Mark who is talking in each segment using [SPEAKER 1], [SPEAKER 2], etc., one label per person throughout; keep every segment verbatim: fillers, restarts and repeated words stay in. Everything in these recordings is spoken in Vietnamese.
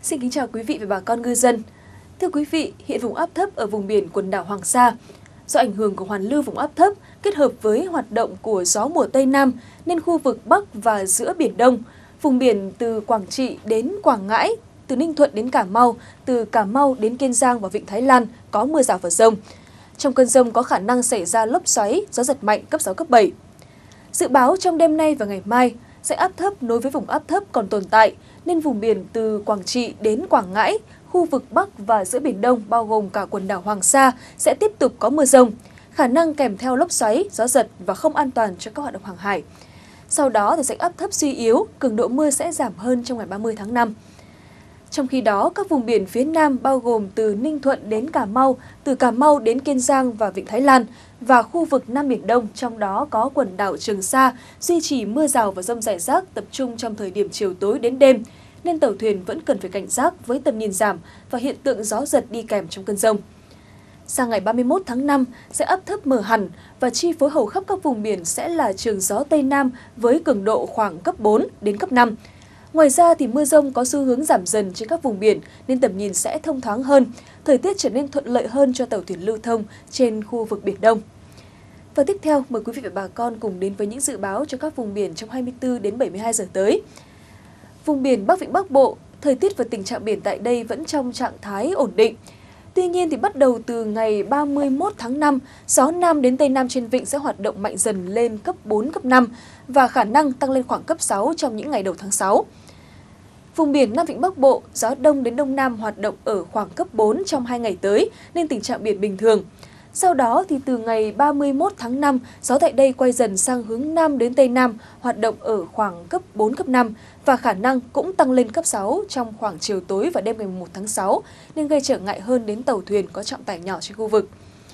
[SPEAKER 1] Xin kính chào quý vị và bà con ngư dân. Thưa quý vị, hiện vùng áp thấp ở vùng biển quần đảo Hoàng Sa do ảnh hưởng của hoàn lưu vùng áp thấp kết hợp với hoạt động của gió mùa Tây Nam nên khu vực Bắc và giữa Biển Đông, vùng biển từ Quảng Trị đến Quảng Ngãi, từ Ninh Thuận đến Cà Mau, từ Cà Mau đến Kiên Giang và Vịnh Thái Lan có mưa rào và dông. Trong cơn dông có khả năng xảy ra lốc xoáy, gió giật mạnh cấp sáu, cấp bảy. Dự báo trong đêm nay và ngày mai, dãy áp thấp nối với vùng áp thấp còn tồn tại, nên vùng biển từ Quảng Trị đến Quảng Ngãi, khu vực Bắc và giữa Biển Đông bao gồm cả quần đảo Hoàng Sa sẽ tiếp tục có mưa rông, khả năng kèm theo lốc xoáy, gió giật và không an toàn cho các hoạt động hàng hải. Sau đó thì dãy áp thấp suy yếu, cường độ mưa sẽ giảm hơn trong ngày ba mươi tháng năm. Trong khi đó, các vùng biển phía Nam bao gồm từ Ninh Thuận đến Cà Mau, từ Cà Mau đến Kiên Giang và Vịnh Thái Lan và khu vực Nam Biển Đông, trong đó có quần đảo Trường Sa, duy trì mưa rào và dông rải rác tập trung trong thời điểm chiều tối đến đêm, nên tàu thuyền vẫn cần phải cảnh giác với tầm nhìn giảm và hiện tượng gió giật đi kèm trong cơn dông. Sang ngày ba mươi mốt tháng năm, sẽ áp thấp mở hẳn và chi phối hầu khắp các vùng biển sẽ là trường gió Tây Nam với cường độ khoảng cấp bốn đến cấp năm. Ngoài ra thì mưa rông có xu hướng giảm dần trên các vùng biển nên tầm nhìn sẽ thông thoáng hơn, thời tiết trở nên thuận lợi hơn cho tàu thuyền lưu thông trên khu vực Biển Đông. Và tiếp theo, mời quý vị và bà con cùng đến với những dự báo cho các vùng biển trong hai mươi tư đến bảy mươi hai giờ tới. Vùng biển Bắc Vịnh Bắc Bộ, thời tiết và tình trạng biển tại đây vẫn trong trạng thái ổn định. Tuy nhiên thì bắt đầu từ ngày ba mươi mốt tháng năm, gió Nam đến Tây Nam trên vịnh sẽ hoạt động mạnh dần lên cấp bốn, cấp năm và khả năng tăng lên khoảng cấp sáu trong những ngày đầu tháng sáu. Vùng biển Nam Vịnh Bắc Bộ, gió Đông đến Đông Nam hoạt động ở khoảng cấp bốn trong hai ngày tới nên tình trạng biển bình thường. Sau đó thì từ ngày ba mươi mốt tháng năm, gió tại đây quay dần sang hướng Nam đến Tây Nam, hoạt động ở khoảng cấp bốn, cấp năm và khả năng cũng tăng lên cấp sáu trong khoảng chiều tối và đêm ngày mùng một tháng sáu nên gây trở ngại hơn đến tàu thuyền có trọng tải nhỏ trên khu vực.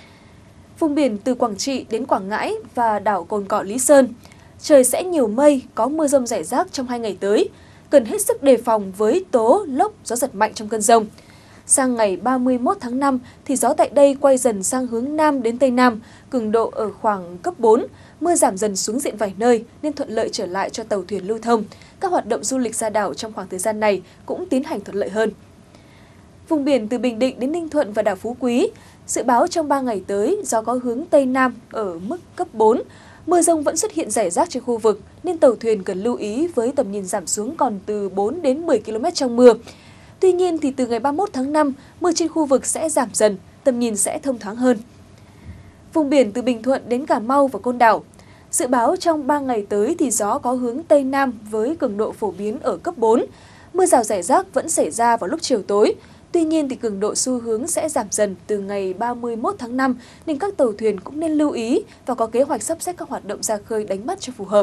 [SPEAKER 1] Vùng biển từ Quảng Trị đến Quảng Ngãi và đảo Cồn Cỏ Lý Sơn, trời sẽ nhiều mây, có mưa rông rải rác trong hai ngày tới, cần hết sức đề phòng với tố, lốc, gió giật mạnh trong cơn dông. Sang ngày ba mươi mốt tháng năm thì gió tại đây quay dần sang hướng Nam đến Tây Nam, cường độ ở khoảng cấp bốn, mưa giảm dần xuống diện vài nơi nên thuận lợi trở lại cho tàu thuyền lưu thông. Các hoạt động du lịch ra đảo trong khoảng thời gian này cũng tiến hành thuận lợi hơn. Vùng biển từ Bình Định đến Ninh Thuận và đảo Phú Quý, dự báo trong ba ngày tới gió có hướng Tây Nam ở mức cấp bốn, mưa rông vẫn xuất hiện rải rác trên khu vực nên tàu thuyền cần lưu ý với tầm nhìn giảm xuống còn từ bốn đến mười ki lô mét trong mưa. Tuy nhiên thì từ ngày ba mươi mốt tháng năm, mưa trên khu vực sẽ giảm dần, tầm nhìn sẽ thông thoáng hơn. Vùng biển từ Bình Thuận đến Cà Mau và Côn Đảo, dự báo trong ba ngày tới thì gió có hướng Tây Nam với cường độ phổ biến ở cấp bốn. Mưa rào rải rác vẫn xảy ra vào lúc chiều tối. Tuy nhiên thì cường độ xu hướng sẽ giảm dần từ ngày ba mươi mốt tháng năm nên các tàu thuyền cũng nên lưu ý và có kế hoạch sắp xếp các hoạt động ra khơi đánh bắt cho phù hợp.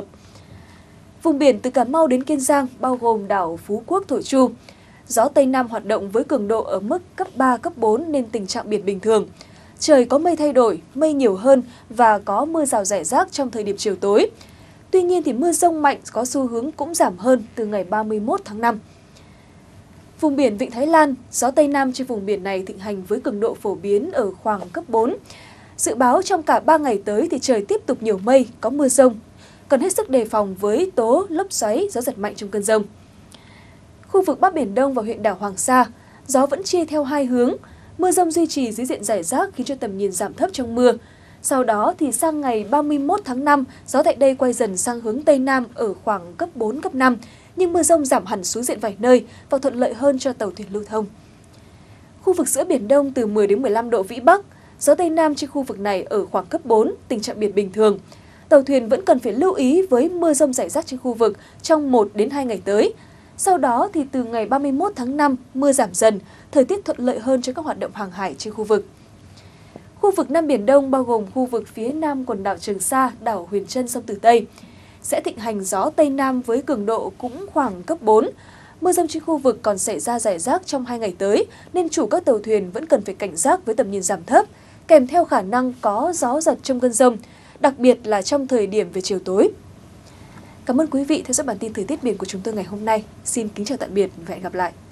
[SPEAKER 1] Vùng biển từ Cà Mau đến Kiên Giang bao gồm đảo Phú Quốc, Thổ Chu, gió Tây Nam hoạt động với cường độ ở mức cấp ba, cấp bốn nên tình trạng biển bình thường. Trời có mây thay đổi, mây nhiều hơn và có mưa rào rải rác trong thời điểm chiều tối. Tuy nhiên thì mưa rông mạnh có xu hướng cũng giảm hơn từ ngày ba mươi mốt tháng năm. Vùng biển Vịnh Thái Lan, gió Tây Nam trên vùng biển này thịnh hành với cường độ phổ biến ở khoảng cấp bốn. Dự báo trong cả ba ngày tới thì trời tiếp tục nhiều mây, có mưa rông. Cần hết sức đề phòng với tố, lốc xoáy, gió giật mạnh trong cơn dông. Khu vực Bắc Biển Đông và huyện đảo Hoàng Sa, gió vẫn chia theo hai hướng. Mưa rông duy trì dưới diện rải rác khiến cho tầm nhìn giảm thấp trong mưa. Sau đó thì sang ngày ba mươi mốt tháng năm, gió tại đây quay dần sang hướng Tây Nam ở khoảng cấp bốn, cấp năm. Nhưng mưa rông giảm hẳn xuống diện vài nơi và thuận lợi hơn cho tàu thuyền lưu thông. Khu vực giữa Biển Đông từ mười đến mười lăm độ vĩ Bắc, gió Tây Nam trên khu vực này ở khoảng cấp bốn, tình trạng biển bình thường. Tàu thuyền vẫn cần phải lưu ý với mưa rông rải rác trên khu vực trong một đến hai ngày tới. Sau đó thì từ ngày ba mươi mốt tháng năm, mưa giảm dần, thời tiết thuận lợi hơn cho các hoạt động hàng hải trên khu vực. Khu vực Nam Biển Đông bao gồm khu vực phía Nam quần đảo Trường Sa, đảo Huyền Trân, sông Tử Tây, sẽ thịnh hành gió Tây Nam với cường độ cũng khoảng cấp bốn. Mưa rông trên khu vực còn xảy ra rải rác trong hai ngày tới, nên chủ các tàu thuyền vẫn cần phải cảnh giác với tầm nhìn giảm thấp, kèm theo khả năng có gió giật trong cơn dông, đặc biệt là trong thời điểm về chiều tối. Cảm ơn quý vị theo dõi bản tin thời tiết biển của chúng tôi ngày hôm nay. Xin kính chào tạm biệt và hẹn gặp lại.